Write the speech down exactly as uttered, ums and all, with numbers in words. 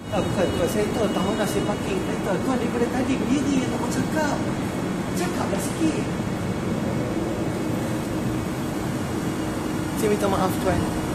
Ah, bukan tuan, saya tahu tahu nak saya parking kereta. Tuan daripada tadi berdiri tak mau cakap. Cakaplah sikit. Saya minta maaf tuan.